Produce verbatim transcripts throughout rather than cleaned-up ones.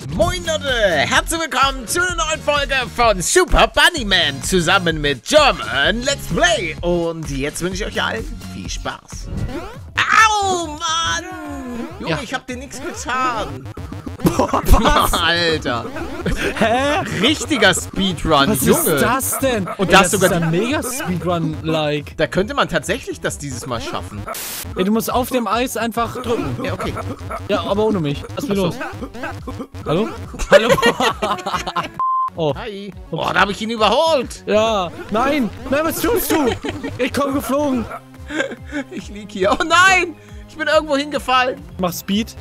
Moin Leute, herzlich willkommen zu einer neuen Folge von Super Bunnyman zusammen mit German Let's Play. Und jetzt wünsche ich euch allen viel Spaß. Au, Mann! Junge, ja. Ich hab dir nichts getan. Boah, was? Alter. Hä? Richtiger Speedrun, was Junge. Was ist das denn? Und Ey, das, das sogar ist ein mega Speedrun-like. Da könnte man tatsächlich das dieses Mal schaffen. Ey, du musst auf dem Eis einfach drücken. Ja, okay. Ja, aber ohne mich. Was ist Ach so. los? Hallo? Hallo? Oh. Hi. Boah, da habe ich ihn überholt. Ja. Nein. Nein, was tust du? Ich komm geflogen. Ich lieg hier. Oh nein! Ich bin irgendwo hingefallen. Mach Speed.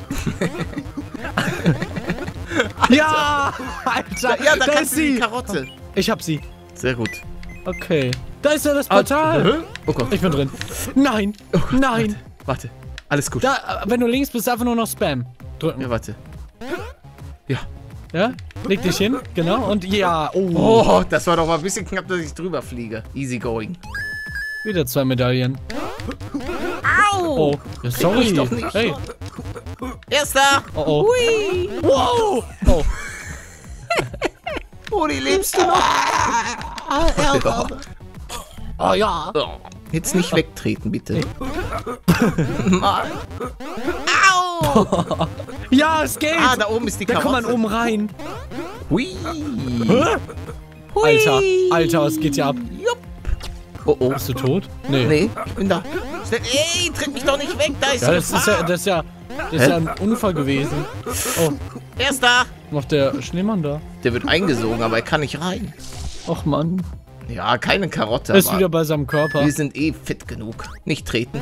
Ja! Alter! Ja, da, da kannst ist du die sie! Karotte. Ich hab sie. Sehr gut. Okay. Da ist ja das Portal. Oh Gott. Ich bin drin. Nein! Oh Gott, Nein! Warte, warte. Alles gut. Da, wenn du links bist, einfach nur noch Spam drücken. Ja, warte. Ja. Ja? Leg dich hin. Genau. Und ja. Oh. Oh, das war doch mal ein bisschen knapp, dass ich drüber fliege. Easy going. Wieder zwei Medaillen. Au! Oh. Ja, sorry. Ich doch nicht. Hey. Erster. Oh oh. Hui. Wow. Oh. Uli, lebst du noch? Ja. Oh ja. Oh. Jetzt nicht wegtreten, bitte. Mann. Au! Ja, es geht. Ah, da oben ist die Da Karotte. kommt man oben rein. Hui. Hä? Hui. Alter, Alter, was geht hier ab? Jupp. Oh, oh. Bist du tot? Nee. Nee, ich bin da. Ey, tritt mich doch nicht weg, da ist Ja, das ist ja, das ist ja, das ist Hä? ja ein Unfall gewesen. Oh, Erster. macht der Schneemann da? Der wird eingesogen, aber er kann nicht rein. Och Mann. Ja, keine Karotte. Er ist aber wieder bei seinem Körper. wir sind eh fit genug. Nicht treten.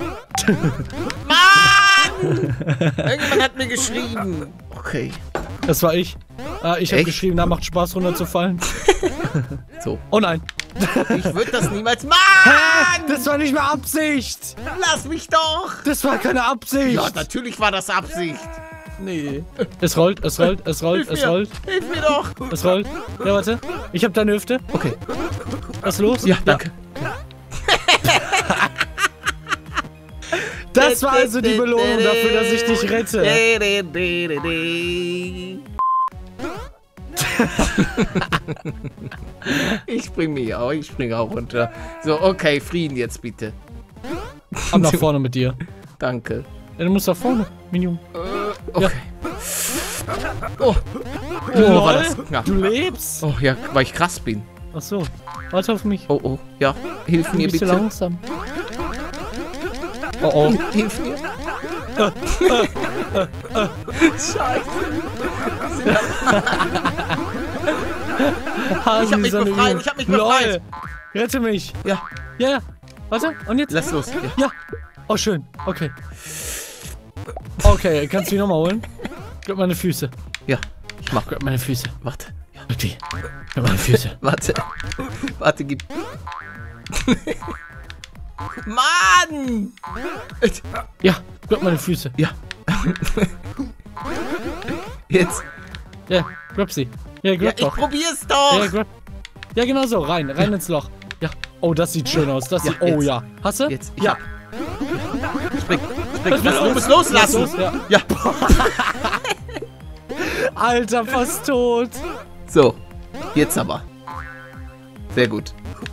Mann! Irgendjemand hat mir geschrieben. Okay. Das war ich. Ah, ich habe Echt? geschrieben, da macht Spaß runterzufallen. So. Oh nein. Ich würde das niemals. Mann! Das war nicht mehr Absicht. Lass mich doch! Das war keine Absicht. Ja, natürlich war das Absicht. Nee. Es rollt, es rollt, es rollt, Hilf es mir. rollt, Hilf mir doch! es rollt. Ja, warte. Ich habe deine Hüfte. Okay. Was ist los? Ja, danke. Das war also die Belohnung dafür, dass ich dich rette. Ich spring mir auch, ich spring auch runter. So, okay, Frieden jetzt bitte. Ab nach vorne mit dir. Danke. Ja, du musst nach vorne, Minion. Äh, okay. Oh. Oh, Lol, war das knapp. Du lebst? Oh, ja, weil ich krass bin. Ach so. Warte auf mich. Oh, oh, ja. Hilf Du mir bist so bitte. langsam. Oh oh. Hilf mir. Scheiße. Ich hab mich befreit, ich hab mich befreit. Lol. Rette mich. Ja, Ja, ja. Warte, und jetzt? lass los. Ja. Ja. Oh, schön. Okay. Okay, kannst du mich nochmal holen? Gib meine Füße. Ja, ich mach. Gib meine Füße. Warte. Ja. Gib die. Gib meine Füße. Warte. Warte, gib. Mann! Ja, gib meine Füße. Ja. Jetzt. Ja, grab sie. Ja, Ja, grab ich doch. probier's doch. Ja, grab. Ja, genau so. Rein. Rein ins Loch. Ja. Oh, das sieht schön aus. Das Ja, sieht... Oh, jetzt. ja. Hast du? Jetzt. Ich Ja. hab. Spring. Spring. Lass, du musst loslassen. Los, ja. Ja. Alter, fast tot. So. Jetzt aber. Sehr gut.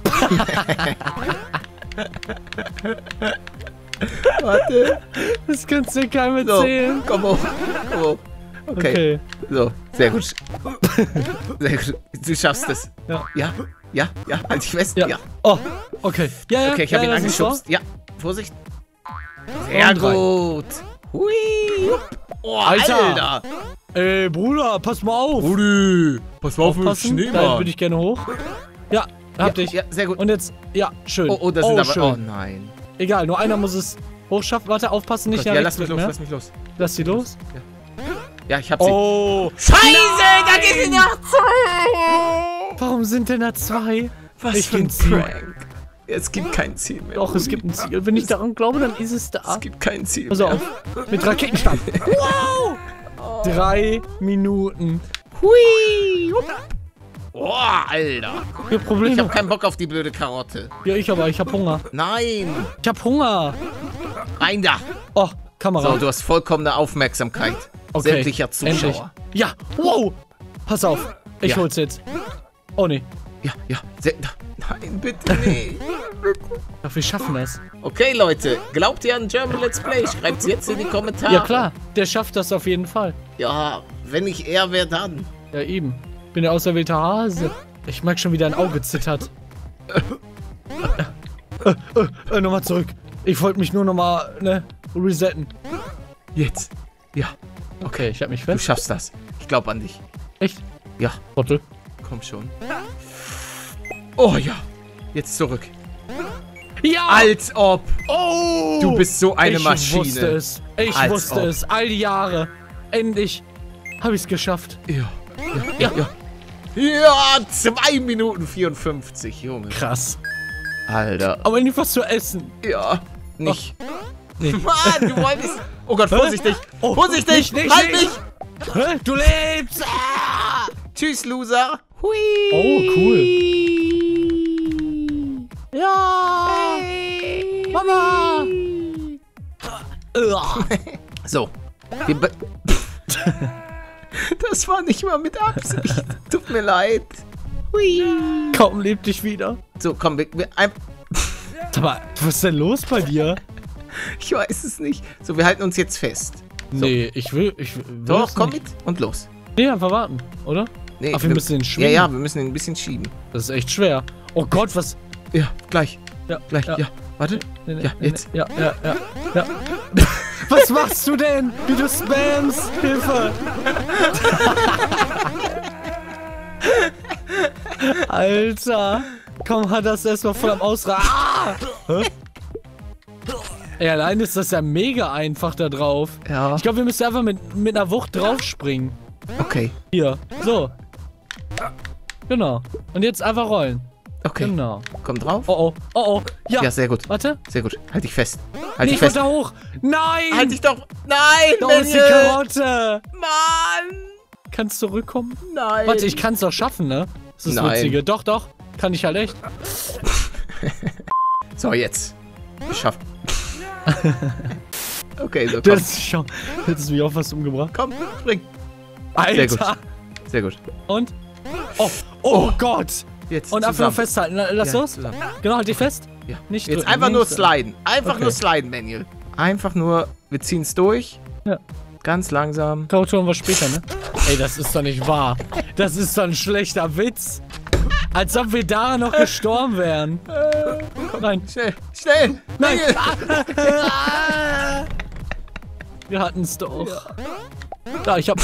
Warte. Das kannst du dir keinem So. erzählen. Komm hoch. Komm hoch. Okay. Okay. So. Sehr gut. Sehr gut. Du schaffst es. Ja. Ja. Ja. Ja. Halt dich fest. Ja. Ja. Oh, okay. Ja, ja. Okay, ich habe ja, ihn das ist so. angeschubst. Ja. Vorsicht. Sehr Und rein. gut. Hui. Oh, Alter. Alter. Ey, Bruder, pass mal auf. Rudi. Pass mal Aufpassen. Da würde ich gerne hoch. Ja, hab Ja, dich. ja, sehr gut. Und jetzt, ja, schön. Oh, oh, das sind aber. schön. Oh nein. Egal, nur einer muss es hochschaffen. Warte, aufpassen, nicht Gott, nach ja, rechts lass mich los, drücken, lass mich los. ja? Lass sie los. Ja, ich hab sie. Oh. Scheiße, Nein! da geht sie nach zwei. Warum sind denn da zwei? Was Ich für ein geh Ziel. Prank. Es gibt kein Ziel mehr. Doch, es gibt ein Ziel. Wenn ich daran glaube, dann ist es da. Es gibt kein Ziel Pass mehr. auf. Mit Raketenstab. Wow! Drei Minuten. Hui. Hup. Oh, Alter. Hier Ich Probleme. hab keinen Bock auf die blöde Karotte. Ja, ich aber, ich hab Hunger. Nein. Ich hab Hunger. Rein da. Oh, Kamera. So, du hast vollkommene Aufmerksamkeit. Okay, Sämtlicher Zuschauer. endlich. Ja, wow. Pass auf. Ich Ja. hol's jetzt. Oh, nee. Ja, ja. Sehr, nein, bitte nicht. Doch, wir schaffen das. Okay, Leute. Glaubt ihr an German Let's Play? Schreibt's jetzt in die Kommentare. Ja, klar. Der schafft das auf jeden Fall. Ja, wenn nicht er, wer dann? Ja, eben. Bin der auserwählte Hase. Ich merk schon, wie dein Auge zittert. äh, äh, äh, nochmal zurück. Ich wollte mich nur nochmal, ne, resetten. Jetzt. Ja. Okay, ich hab mich Du fest. schaffst das. Ich glaube an dich. Echt? Ja, Trottel. komm schon. Oh ja. Jetzt zurück. Ja! Als ob. Oh! Du bist so eine ich Maschine. Ich wusste es. Ich Als wusste ob. es. All die Jahre. Endlich habe ich es geschafft. Ja. Ja, ja. Ja, zwei Minuten vierundfünfzig, Junge. Krass. Alter. Aber nicht was zu essen. Ja. Nicht. Nee. Mann, du wolltest. Oh Gott, vorsichtig. Oh, Vorsichtig. nicht, nicht, halt nicht. mich. Hä? Du lebst! Ah! Tschüss, Loser. Hui. Oh, cool. Ja! Hey. Mama! So. Wir be- Das war nicht mal mit Absicht. Tut mir leid. Hui. Kaum lebt dich wieder. So, komm, wir, wir, ein, Aber was ist denn los bei dir? ich weiß es nicht. So, wir halten uns jetzt fest. So. Nee, ich will. Ich will Doch, das komm nicht. mit und los. Nee, einfach warten, oder? Nee, Ach, wir müssen den schwingen. Ja, ja, wir müssen ihn ein bisschen schieben. Das ist echt schwer. Oh Gott, was. Ja, gleich. Ja, Gleich, ja. Warte. Nee, nee, Ja, nee, jetzt. nee. Ja, ja, ja, ja. Was machst du denn? Wie du spamst? Hilfe! Alter! Komm, hat das erstmal voll am Ausrasten. Ah! Hä? Ey, allein ist das ja mega einfach da drauf. Ja. Ich glaube, wir müssen einfach mit, mit einer Wucht draufspringen. Okay. Hier. So. Genau. Und jetzt einfach rollen. Okay. Genau. Komm drauf. Oh oh. Oh oh. Ja. Ja, sehr gut. Warte. Sehr gut. Halt dich fest. Halt Nee, dich ich wollte fest. da hoch. Nein! Halt dich doch. Nein, Da ist die Daniel. Karotte. Mann. Kannst du zurückkommen? Nein. Warte, ich kann es doch schaffen, ne? Das ist das Nein. Witzige. Doch, doch. Kann ich halt echt. So, jetzt. Geschafft. Okay, so komm. Das, schau, das ist mich auch fast umgebracht. Komm, spring. Alter. Sehr gut. Sehr gut. Und? Oh, oh, Gott. Jetzt Und einfach zusammen. nur festhalten. La- Lass Ja, los. zusammen. Genau, halt dich fest. Ja. Nicht Jetzt drücken, einfach nur nicht- sliden. Einfach Okay. nur sliden, Manuel. Einfach nur, wir ziehen es durch. Ja. Ganz langsam. Karotte holen wir später, ne? Ey, das ist doch nicht wahr. Das ist doch ein schlechter Witz. Als ob wir da noch gestorben wären. Nein. Schnell, schnell. Nein. Manuel. Wir hatten es doch. Da, ich hab.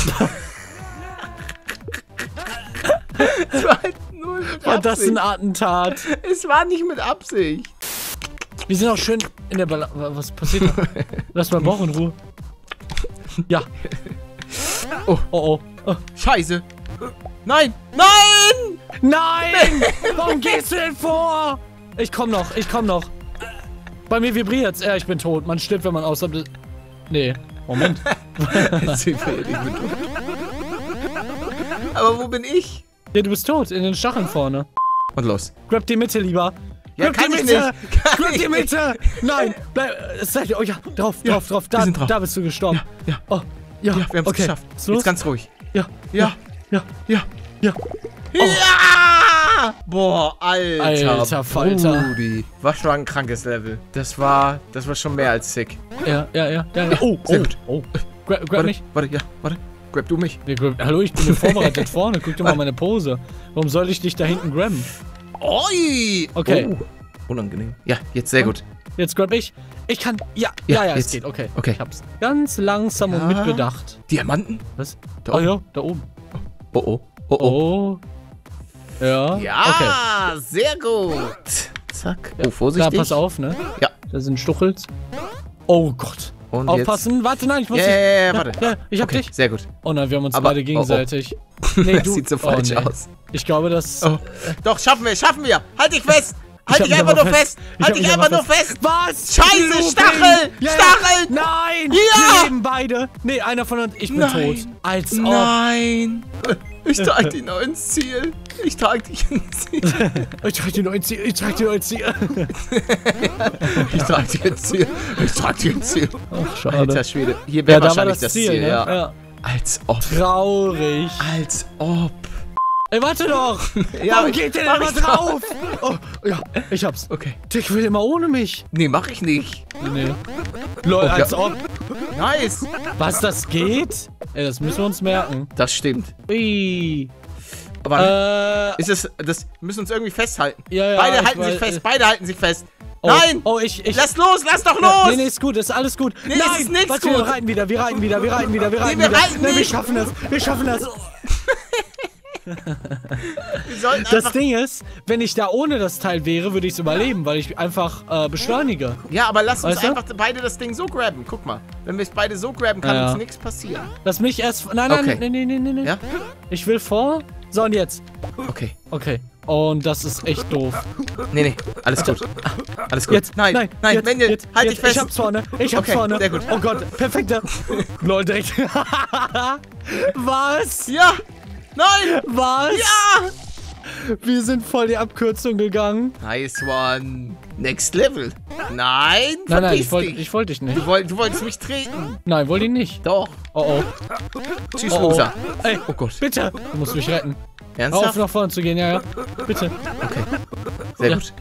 Es war halt nur mit War das ein Absicht. Attentat? Es war nicht mit Absicht. Wir sind auch schön in der Balla. Was passiert da? Lass mal Bauch in Ruhe. Ja. Oh. Oh, oh. oh. Scheiße. Nein. Nein. Nein! Warum gehst du denn vor? Ich komm noch, ich komm noch. Bei mir vibriert's. Ja, ich bin tot. Man stirbt, wenn man außerhalb. Nee. Moment. Jetzt sind wir nicht mit tot. Aber wo bin ich? Ja, du bist tot. In den Stacheln vorne. Und los. Grab die Mitte lieber. Ja, Grab kann die ich Mitte! nicht. Kann Grab ich die Mitte! Nein! Bleib. äh, Seid ihr. Oh ja, drauf, Ja, drauf, drauf. wir Da, sind drauf. da bist du gestorben. Ja, ja. Oh, ja. Ja, wir haben es okay. geschafft. Ist los? Jetzt ganz ruhig. Ja. Ja. Ja. Ja. Ja. Ja! Boah, Alter. Alter Falter. Brudi. War schon ein krankes Level. Das war, das war schon mehr als sick. Ja, ja, ja. ja, ja. Oh, Sehr oh, gut. oh. Grab, grab Warte, mich. warte, ja, warte. Grab du mich. Nee, grab, hallo, ich bin hier vorbereitet vorne. Guck dir mal meine Pose. Warum soll ich dich da hinten grabben? Oi! Okay. Oh, unangenehm. Ja, jetzt sehr gut. Jetzt grab ich. Ich kann. Ja, ja, Ja, ja, es jetzt. geht. Okay. Okay. Ich hab's ganz langsam und Ja. mitbedacht. Diamanten? Was? Da Oh oben. ja, da oben. Oh, oh. Oh, oh. Oh. Ja. Ja, Okay. sehr gut. Zack. Ja, Oh, vorsichtig. Da, pass auf, ne? Ja. Da sind Stuchels. Oh Gott. Und Aufpassen. Warte, nein, ich muss Ja, dich. ja, ja, ja, warte. Ja, ich hab Okay, dich. sehr gut. Oh nein, wir haben uns Aber- beide oh, oh. gegenseitig. Das sieht so falsch nee. aus. Ich glaube, das. Oh. Doch, schaffen wir, schaffen wir. Halt dich fest. Ich Halt hab dich mich einfach aber nur fest. fest. Ich Halt hab dich mich einfach aber nur fest. Was? Scheiße, Looping. Stachel! Ja, Stachel! Nein! Ja! Wir leben beide! Nee, einer von uns. Ich bin Nein. tot. Als ob. Nein. Ich trage dich noch ins Ziel. Ich trage dich ins Ziel. Ich trage die neuen Ziel. Ich trage die neuen Ziel. Ich trage dich ins Ziel. Ich trage dich ins Ziel. Ach, schade. Alter Schwede. Hier Ja, wäre da war wahrscheinlich das Ziel, Ziel, ne? ja. Ja. Als ob. Traurig. Als ob. Ey, warte doch. Ja, Warum geht der denn immer drauf? Oh, ja, ich hab's. Okay. Dick will immer ohne mich. Nee, mach ich nicht. Nee. Lol, Oh, ja. als ob. Nice. Was, das geht? Ey, das müssen wir uns merken. Das stimmt. Ui. Aber Äh, ist es, das wir müssen uns irgendwie festhalten. Ja, ja, beide ich halten sich weiß- fest, beide halten sich fest. oh, Nein! Oh, ich, ich. Lass los, lass doch Ja, los! nee, nee, ist gut, ist alles gut. Nee, Nein, es ist nichts warte, gut. wir reiten wieder, wir reiten wieder, wir reiten wieder, wir reiten wir wieder. reiten Nee, wir nicht. schaffen das, wir schaffen das. Wir sollten Das einfach, Ding ist, wenn ich da ohne das Teil wäre, würde ich es überleben, weil ich einfach äh, beschleunige. ja, aber lass uns Weißt du? einfach beide das Ding so grabben. Guck mal, wenn wir es beide so grabben, kann Ja, ja. uns nichts passieren. Lass mich erst... Nein, nein, Okay. nee, nee, nee, nee, nee. Ja? Ich will vor. So, und jetzt. Okay. Okay. Und das ist echt doof. Nee, nee, alles gut. Ah, alles gut. Jetzt, nein, nein, nein, jetzt, Wendel, jetzt, halt jetzt. dich fest. Ich hab's vorne, ich hab's Okay, vorne. sehr gut. Oh Gott, perfekter. Lol, direkt. Was? Ja! Nein! Was? Ja! Wir sind voll die Abkürzung gegangen. Nice one. Next level. Nein, Nein, nein, verpiss ich wollte dich. ich wollt dich nicht. Du, woll, du wolltest mich treten. Nein, wollte ich nicht. Doch. Oh, oh. Tschüss, Oh, oh. Loser. Ey, Oh Gott. bitte. Du musst mich retten. Hör auf, Ernsthaft? nach vorne zu gehen, ja, ja. Bitte. Okay. Sehr Ja. gut.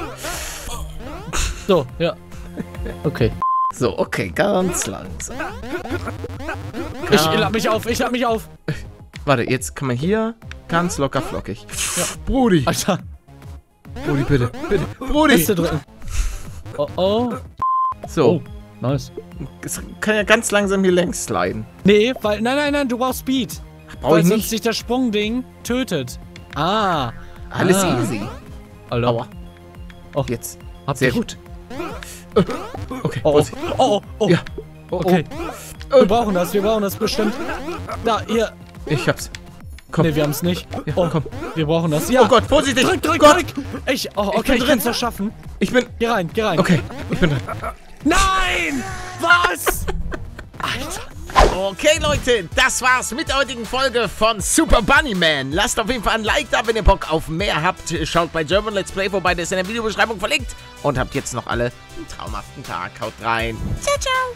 So, ja. Okay. So, okay, ganz langsam. Ich Ganz- lad mich auf, ich lad mich auf. Warte, jetzt kann man hier ganz locker flockig. Ja. Brudi. Alter, Brudi, bitte. Bitte. Brudi. Liste drücken. Oh, oh. So. Oh, nice. Es kann ja ganz langsam hier längs sliden. Nee, weil, nein, nein, nein, du brauchst Speed. Brauche Weil ich sonst nicht. sich das Sprungding tötet. Ah. Alles ah. easy. Alter. Aua. Oh, Jetzt. hab Sehr dich. gut. Äh, Okay, Oh, oh, Vorsicht. oh, oh, oh. Ja. Oh, Okay. oh. Wir brauchen das, wir brauchen das bestimmt. Da, hier. Ich hab's. Komm. Nee, wir haben es nicht. Ja, Oh, komm. wir brauchen das. Ja. Oh Gott, vorsichtig. Drück, drück, Gott. drück. Ich, oh, okay, bin ich, drin. kann's doch schaffen. Ich bin... Geh rein, geh rein. Okay, ich bin drin. Nein! Was? Alter. Okay, Leute, das war's mit der heutigen Folge von Super Bunny Man. Lasst auf jeden Fall ein Like da, wenn ihr Bock auf mehr habt. Schaut bei German Let's Play vorbei, der ist in der Videobeschreibung verlinkt. Und habt jetzt noch alle einen traumhaften Tag. Haut rein. Ciao, ciao.